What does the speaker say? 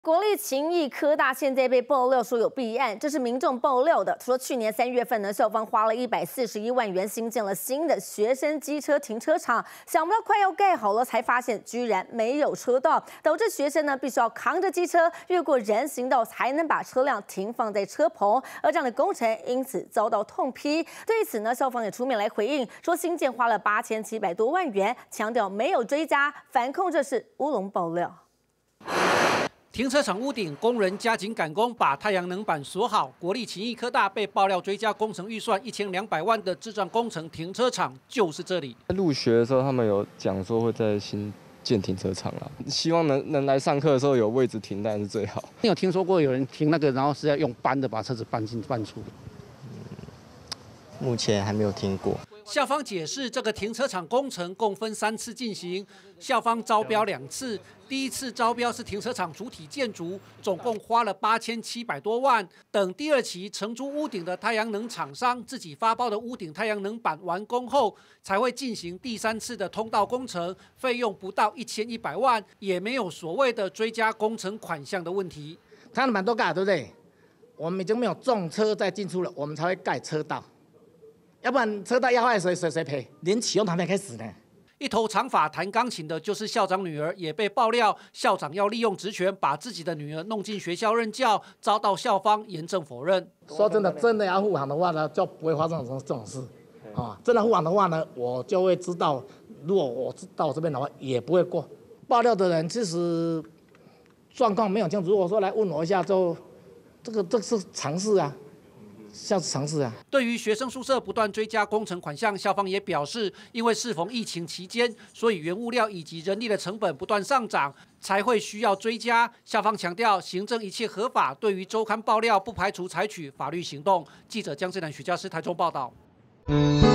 国立勤益科大现在被爆料说有弊案，这是民众爆料的。说去年3月份呢，校方花了141万元新建了新的学生机车停车场，想不到快要盖好了，才发现居然没有车道，导致学生呢必须要扛着机车越过人行道，才能把车辆停放在车棚。而这样的工程因此遭到痛批。对此呢，校方也出面来回应，说新建花了8700多万元，强调没有追加，反控这是乌龙爆料。 停车场屋顶工人加紧赶工，把太阳能板锁好。国立勤益科大被爆料追加工程预算1200万的智障工程停车场就是这里。 入学的时候，他们有讲说会在新建停车场啦，希望能来上课的时候有位置停，当然是最好。 你有听说过有人停那个，然后是要用搬的把车子搬进搬出？ 目前还没有听过。 校方解释，这个停车场工程共分3次进行，校方招标2次。第一次招标是停车场主体建筑，总共花了8700多万。等第2期承租屋顶的太阳能厂商自己发包的屋顶太阳能板完工后，才会进行第3次的通道工程，费用不到1100万，也没有所谓的追加工程款项的问题。 太阳能板都盖了，对不对？我们已经没有重车再进出了，我们才会盖车道。 要不然车道压坏谁赔？连启用都还没开始呢。 一头长发弹钢琴的就是校长女儿，也被爆料校长要利用职权把自己的女儿弄进学校任教，遭到校方严正否认。 说真的要护航的话呢，就不会发生这种事啊。真的护航的话呢，我就会知道，如果我到我这边的话，也不会过。爆料的人其实状况没有清楚，如果说来问我一下，就这是常事啊。 像是尝试啊。 对于学生宿舍不断追加工程款项，校方也表示，因为适逢疫情期间，所以原物料以及人力的成本不断上涨，才会需要追加。校方强调，行政一切合法。对于周刊爆料，不排除采取法律行动。记者江志南、许家师台中报道。